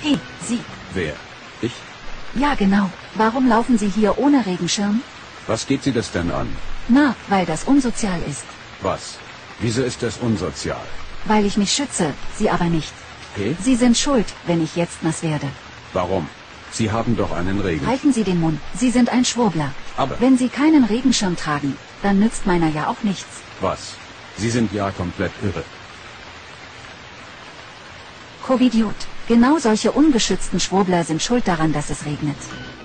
Hey, Sie. Wer? Ich? Ja, genau. Warum laufen Sie hier ohne Regenschirm? Was geht Sie das denn an? Na, weil das unsozial ist. Was? Wieso ist das unsozial? Weil ich mich schütze, Sie aber nicht. Hey? Sie sind schuld, wenn ich jetzt nass werde. Warum? Sie haben doch einen Regen. Halten Sie den Mund. Sie sind ein Schwurbler. Aber... Wenn Sie keinen Regenschirm tragen, dann nützt meiner ja auch nichts. Was? Sie sind ja komplett irre. Covidiot. Genau solche ungeschützten Schwurbler sind schuld daran, dass es regnet.